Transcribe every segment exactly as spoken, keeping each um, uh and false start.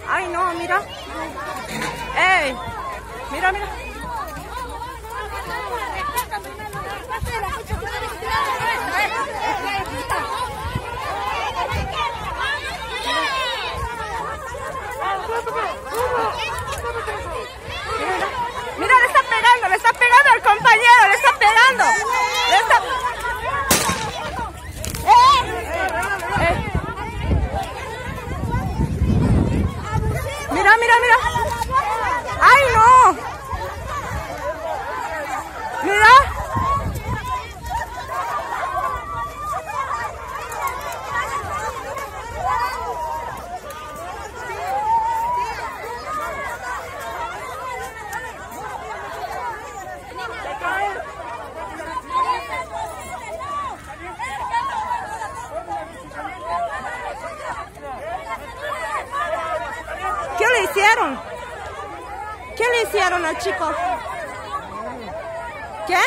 Ay, no, mira. ¡Ey! Mira, mira. Mira, le está pegando, le está pegando al compañero, le está pegando. Le está... Eh. Mira, mira, mira. ¡Ay, no! Mira. ¿Qué le hicieron? ¿Qué le hicieron al chico? ¿Qué?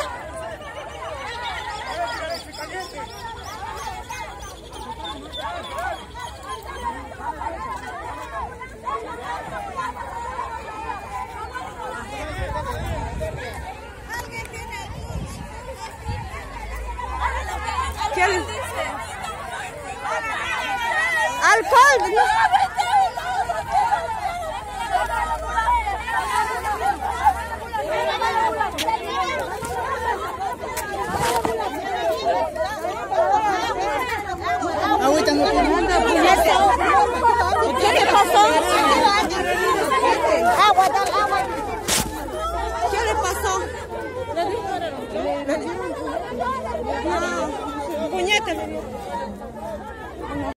¿Qué le... Alcohol, no. Ahorita no tenemos. ¿Qué le pasó? Agua, dale agua. ¿Qué le pasó? Ah, puñete.